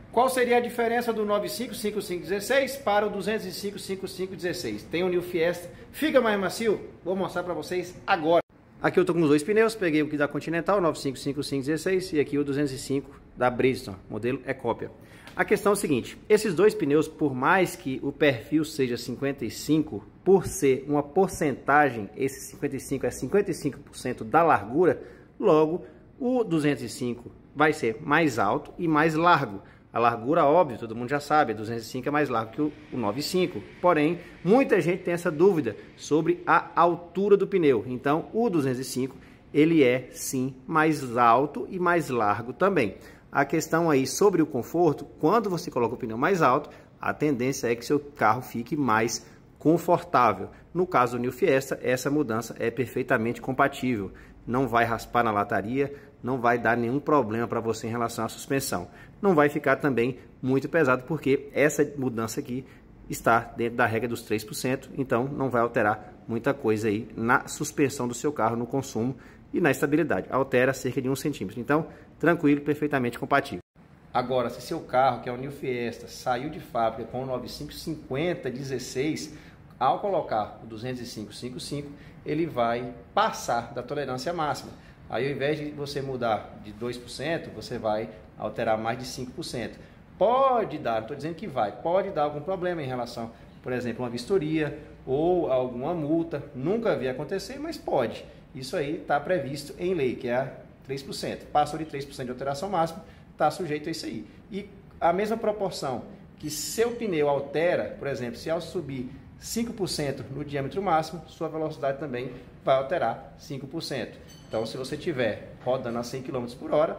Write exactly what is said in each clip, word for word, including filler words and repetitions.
Qual seria a diferença do noventa e cinco cinquenta e cinco dezesseis para o duzentos e cinco cinquenta e cinco dezesseis? Tem o New Fiesta, fica mais macio? Vou mostrar para vocês agora. Aqui eu tô com os dois pneus, peguei o que da Continental, noventa e cinco cinquenta e cinco dezesseis, e aqui o duzentos e cinco da Bridgestone, modelo é cópia. A questão é o seguinte, esses dois pneus, por mais que o perfil seja cinquenta e cinco, por ser uma porcentagem, esse cinquenta e cinco é cinquenta e cinco por cento da largura, logo o duzentos e cinco vai ser mais alto e mais largo. A largura, óbvio, todo mundo já sabe, duzentos e cinco é mais largo que o noventa e cinco. Porém, muita gente tem essa dúvida sobre a altura do pneu. Então, o duzentos e cinco, ele é, sim, mais alto e mais largo também. A questão aí sobre o conforto, quando você coloca o pneu mais alto, a tendência é que seu carro fique mais confortável. No caso do New Fiesta, essa mudança é perfeitamente compatível. Não vai raspar na lataria, não vai dar nenhum problema para você em relação à suspensão. Não vai ficar também muito pesado, porque essa mudança aqui está dentro da regra dos três por cento, então não vai alterar muita coisa aí na suspensão do seu carro, no consumo e na estabilidade. Altera cerca de um centímetro. Então, tranquilo, perfeitamente compatível. Agora, se seu carro, que é o New Fiesta, saiu de fábrica com o noventa e cinco cinquenta dezesseis, ao colocar o duzentos e cinco cinquenta e cinco, ele vai passar da tolerância máxima. Aí, ao invés de você mudar de dois por cento, você vai alterar mais de cinco por cento. Pode dar, não estou dizendo que vai, pode dar algum problema em relação, por exemplo, uma vistoria ou alguma multa. Nunca vi acontecer, mas pode. Isso aí está previsto em lei, que é três por cento. Passou de três por cento de alteração máxima, está sujeito a isso aí. E a mesma proporção que seu pneu altera, por exemplo, se ao subir cinco por cento no diâmetro máximo, sua velocidade também vai alterar cinco por cento. Então, se você estiver rodando a cem quilômetros por hora,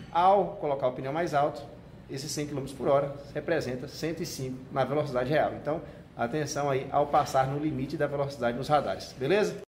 ao colocar o pneu mais alto, esses cem quilômetros por hora representa cento e cinco na velocidade real. Então, atenção aí ao passar no limite da velocidade nos radares, beleza?